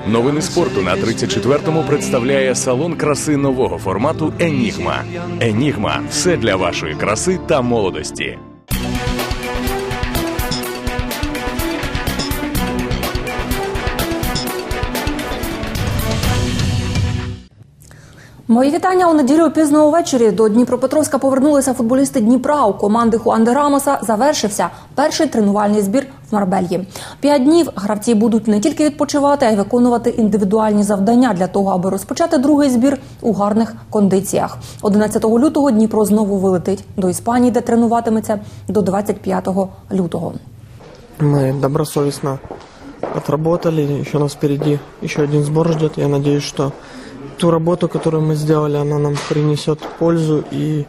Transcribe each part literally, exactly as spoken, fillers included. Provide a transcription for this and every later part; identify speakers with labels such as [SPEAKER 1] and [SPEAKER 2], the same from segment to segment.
[SPEAKER 1] Новини спорту на тридцять четвертому представляє салон краси нового формату «Енігма». «Енігма» – все для вашої краси та молодості.
[SPEAKER 2] Мої вітання. У неділю пізно увечері до Дніпропетровська повернулися футболісти Дніпра. У команди Хуан де Рамоса завершився перший тренувальний збір в Марбельї. П'ять днів гравці будуть не тільки відпочивати, а й виконувати індивідуальні завдання для того, аби розпочати другий збір у гарних кондиціях. одинадцятого лютого Дніпро знову вилетить до Іспанії, де тренуватиметься до двадцять п'ятого лютого.
[SPEAKER 3] Ми добросовісно отработали, ще нас впереді ще один збір ждет. Я надіюсь, що ту работу, которую мы сделали, она нам принесет пользу, и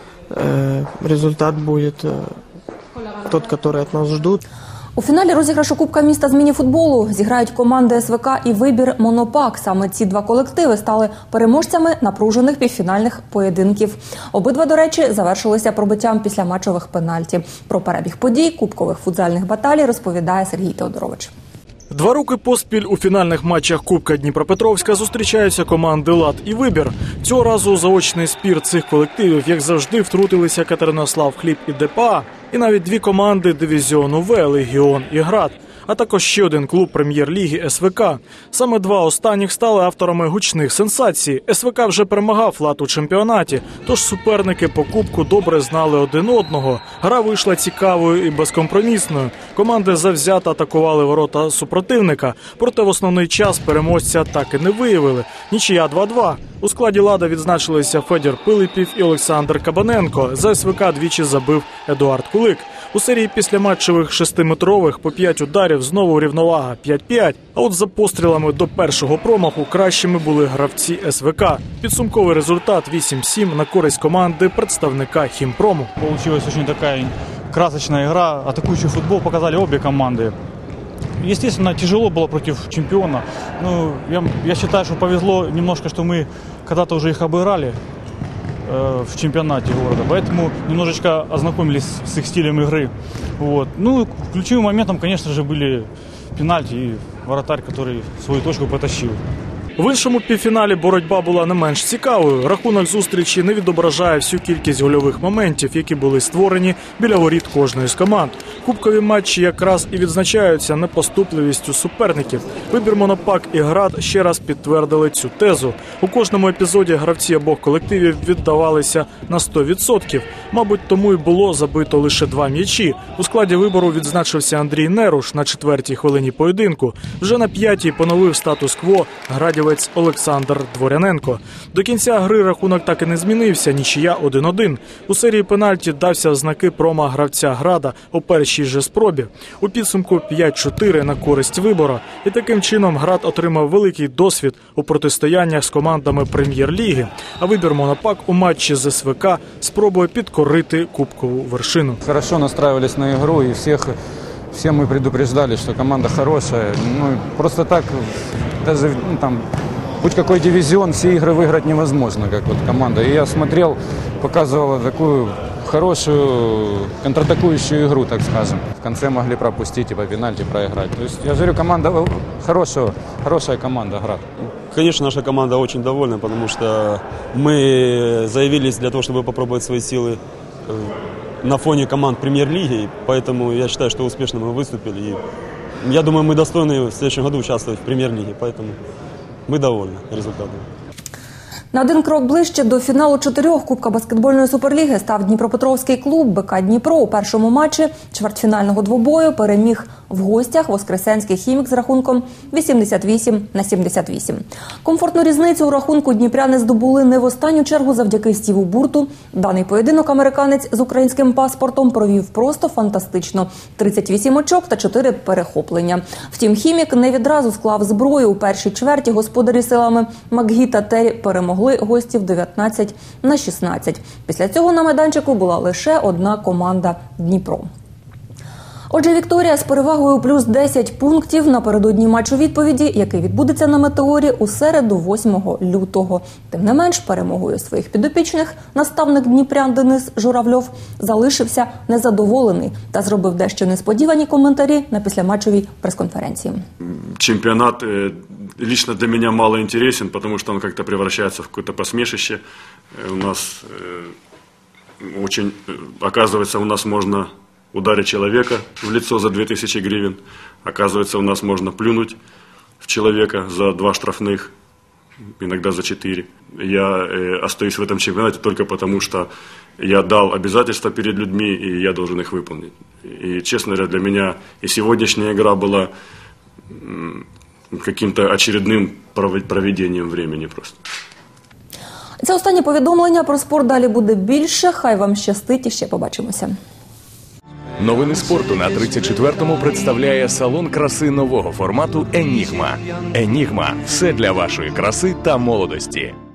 [SPEAKER 3] э, результат будет э, тот, который от нас ждут.
[SPEAKER 2] У фіналі розіграшу Кубка міста з міні-футболу зіграють команди ес ве ка і «Вибір Монопак». Саме ці два колективи стали переможцями напружених півфінальних поєдинків. Обидва, до речі, завершилися пробиттям після матчових пенальті. Про перебіг подій кубкових футзальних баталій розповідає Сергій Теодорович.
[SPEAKER 4] Два роки поспіль у фінальних матчах Кубка Дніпропетровська зустрічаються команди «Лад» і «Вибір». Цього разу у заочний спір цих колективів, як завжди, втрутилися Катеринослав Хліб і де пе а, і навіть дві команди дивізіону В – «Легіон» і «Град», а також ще один клуб прем'єр-ліги ес ве ка. Саме два останніх стали авторами гучних сенсацій. ес ве ка вже перемагав «Лад» у чемпіонаті, тож суперники по кубку добре знали один одного. Гра вийшла цікавою і безкомпромісною. Команди завзято атакували ворота супротивника, проте в основний час переможця так і не виявили. Нічия два-два. У складі «Лада» відзначилися Федір Пилипів і Олександр Кабаненко. За ес ве ка двічі забив Едуард Кулик. У серії післяматчевих шестиметрових по п'ять ударів знову рівновага п'ять-п'ять. А от за пострілами до першого промаху кращими були гравці ес ве ка. Підсумковий результат вісім-сім на користь команди представника «Хімпрому».
[SPEAKER 5] Получилась очень такая красочная игра. Атакующий футбол показали обе команды. Естественно, тяжело было против чемпиона. Ну, я, я считаю, что повезло немножко, что мы когда-то уже их обыграли э, в чемпионате города. Поэтому немножечко ознакомились с их стилем игры. Вот. Ну, ключевым моментом, конечно же, были пенальти и вратарь, который свою точку потащил.
[SPEAKER 4] В іншому півфіналі боротьба була не менш цікавою. Рахунок зустрічі не відображає всю кількість гольових моментів, які були створені біля воріт кожної з команд. Кубкові матчі якраз і відзначаються непоступливістю суперників. «Вибір Монопак» і «Град» ще раз підтвердили цю тезу. У кожному епізоді гравці обох колективів віддавалися на сто відсотків. Мабуть, тому й було забито лише два м'ячі. У складі «Вибору» відзначився Андрій Неруш на четвертій хвилині поєдинку. Вже на п'ятій поновив статус-кво градівець Олександр Дворяненко. До кінця гри рахунок так і не змінився, нічия один-один. У серії пенальті дався в знаки промах гравця «Града» у першій же спробі. У підсумку п'ять-чотири на користь «Вибора». І таким чином «Град» отримав великий досвід у протистояннях з командами прем'єр-ліги. А «Вибір Монопак» у матчі з ес ве ка спробує підкорити кубкову вершину.
[SPEAKER 6] Хорошо настраивались на игру, и всех, все мы предупреждали, что команда хорошая. Ну, просто так, даже ну, там, будь какой дивизион, все игры выиграть невозможно, как вот команда. И я смотрел, показывала такую хорошую контратакующую игру, так скажем. В конце могли пропустить и по пенальти проиграть. То есть, я говорю, команда хорошая, хорошая команда, «Град».
[SPEAKER 7] Конечно, наша команда очень довольна, потому что мы заявились для того, чтобы попробовать свои силы на фоне команд премьер-лиги, поэтому я считаю, что успешно мы выступили. И я думаю, мы достойны в следующем году участвовать в премьер-лиге, поэтому мы довольны результатом.
[SPEAKER 2] На один крок ближче до фіналу чотирьох Кубка баскетбольної суперліги став дніпропетровський клуб «Бе ка Дніпро». У першому матчі чвертьфінального двобою переміг в гостях воскресенський «Хімік» з рахунком вісімдесят вісім на сімдесят вісім. Комфортну різницю у рахунку дніпряни здобули не в останню чергу завдяки Стіву Бурту. Даний поєдинок американець з українським паспортом провів просто фантастично. тридцять вісім очок та чотири перехоплення. Втім, «Хімік» не відразу склав зброю. У першій чверті господарі силами Макгі та Террі перемогли гостів дев'ятнадцять на шістнадцять. Після цього на майданчику була лише одна команда «Дніпро». Отже, Вікторія з перевагою плюс десять пунктів напередодні матчу відповіді, який відбудеться на Метеорі у середу восьмого лютого. Тим не менш, перемогою своїх підопічних наставник дніпрян Денис Журавльов залишився незадоволений та зробив дещо несподівані коментарі на післяматчовій прес-конференції.
[SPEAKER 8] Чемпіонат лично для меня мало интересен, потому что он как-то превращается в какое-то посмешище. У нас э, очень, оказывается, у нас можно ударить человека в лицо за две тысячи гривен. Оказывается, у нас можно плюнуть в человека за два штрафных, иногда за четыре. Я э, остаюсь в этом чемпионате только потому, что я дал обязательства перед людьми, и я должен их выполнить. И, честно говоря, для меня и сегодняшняя игра была каким-то очередним проведенням времени просто.
[SPEAKER 2] Це останнє повідомлення про спорт. Далі буде більше. Хай вам щастить і ще побачимося.
[SPEAKER 1] Новини спорту на тридцять четвертому представляє салон краси нового формату «Енігма». «Енігма» – все для вашої краси та молодості.